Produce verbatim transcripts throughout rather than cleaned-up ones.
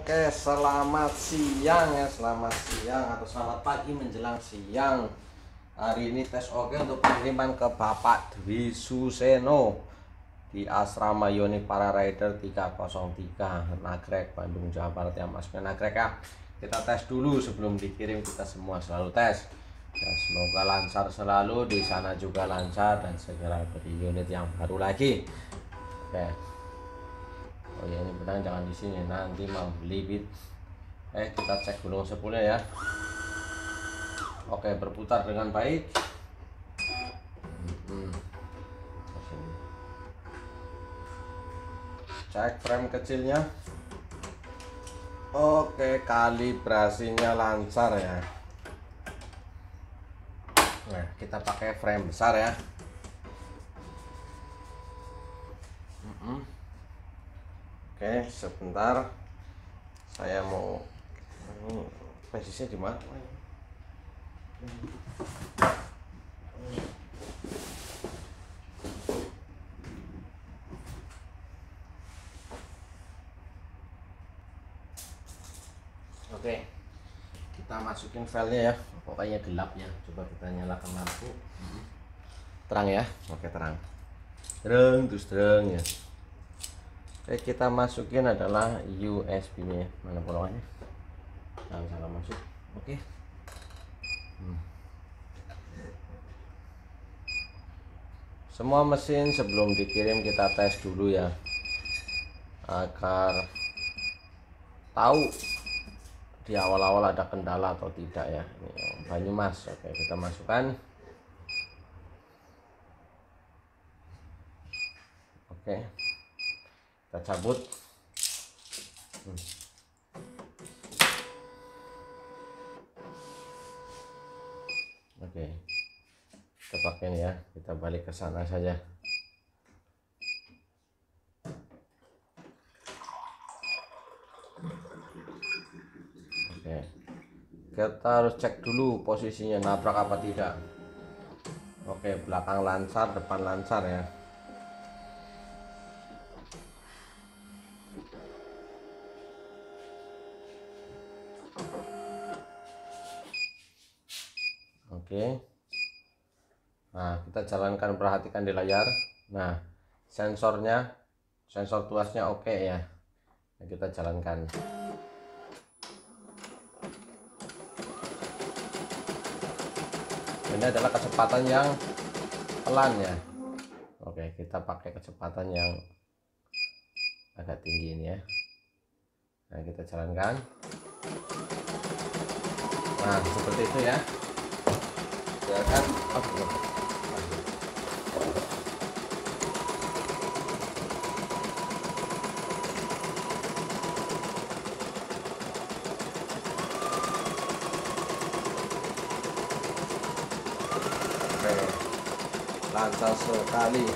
Oke, selamat siang ya, selamat siang atau selamat pagi menjelang siang. Hari ini tes oke untuk pengiriman ke Bapak Dwi Suseno di Asrama Yoni Para Rider tiga nol tiga Nagrek, Bandung, Jawa Barat yang masuknya Nagrek ya. Kita tes dulu sebelum dikirim, kita semua selalu tes. Ya, semoga lancar selalu, di sana juga lancar dan segera beri unit yang baru lagi. Oke. Oh ya, ini benang jangan di sini, nanti mau beli bit. Eh kita cek gulung sepulnya ya. Oke, berputar dengan baik. Hmm. Cek frame kecilnya. Oke, kalibrasinya lancar ya. Nah, kita pakai frame besar ya. Hmm. Oke, sebentar. Saya mau ini posisinya di mana? Oke, kita masukin filenya ya. Pokoknya gelap ya. Coba kita nyalakan lampu. Terang ya. Oke, terang. Terang terus terang ya. Oke, kita masukin adalah U S B nya. Mana bolongannya? Nah, salah masuk. Oke. Hmm. Semua mesin sebelum dikirim kita tes dulu ya, agar tahu di awal-awal ada kendala atau tidak ya. Ini Banyumas. Oke, kita masukkan. Oke, kita cabut. Hmm. Oke, kita pakai ini ya, kita balik ke sana saja. Oke, kita harus cek dulu posisinya nabrak apa tidak. Oke, belakang lancar, depan lancar ya. Oke, nah kita jalankan, perhatikan di layar. Nah, sensornya, sensor tuasnya oke ya. Nah, kita jalankan. Ini adalah kecepatan yang pelan ya. Oke, kita pakai kecepatan yang agak tinggi ini ya. Nah, kita jalankan. Nah, seperti itu ya. Silakan. Oh, belum. Oke, lancar sekali.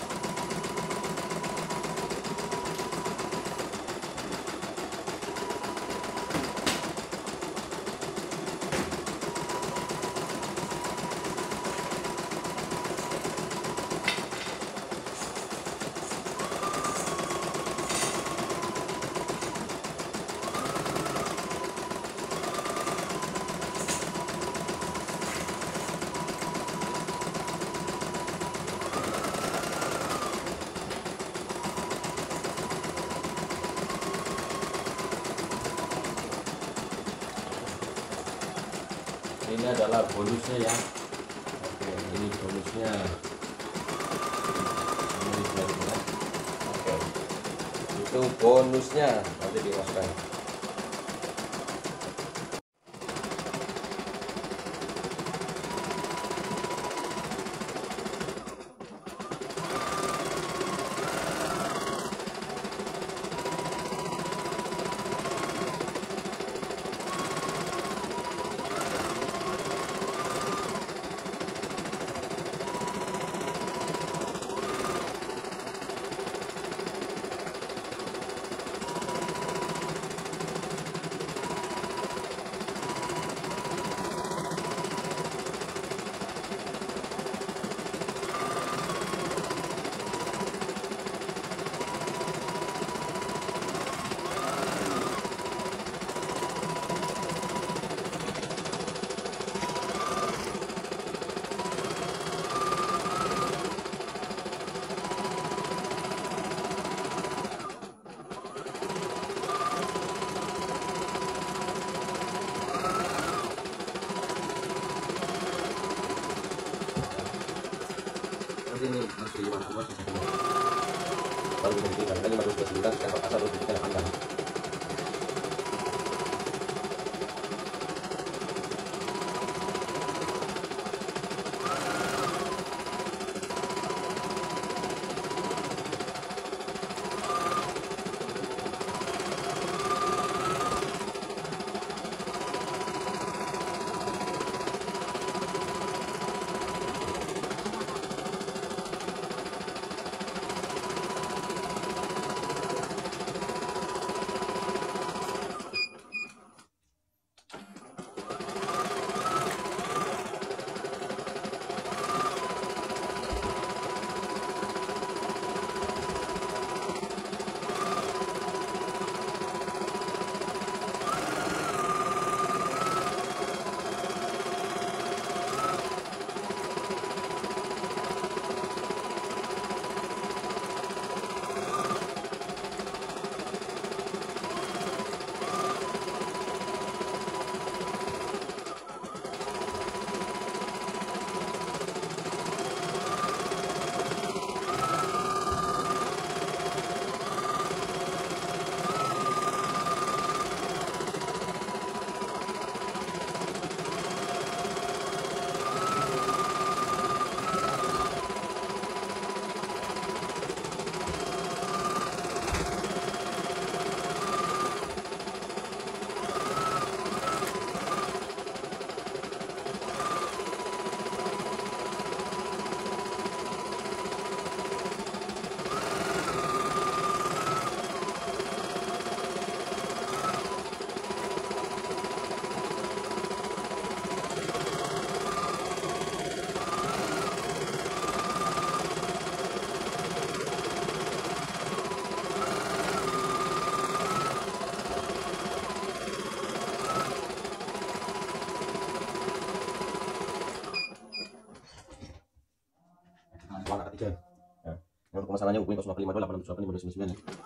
Ini adalah bonusnya ya. Oke, ini bonusnya. Ini bonusnya. Oke, itu bonusnya, nanti dimasukkan. kita sekarang pasar untuk kita panjang. Langkah ketiga. Ya. Untuk pemasangannya hubungi nol lima dua delapan enam tujuh delapan lima dua sembilan sembilan ya.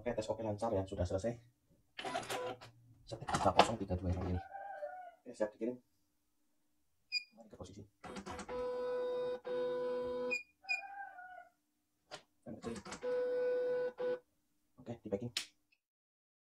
Oke, tes oke lancar ya, sudah selesai. Setelah kosong tiga dua ini. Oke, siap dikirim. Mari ke posisi. Oke, di packing.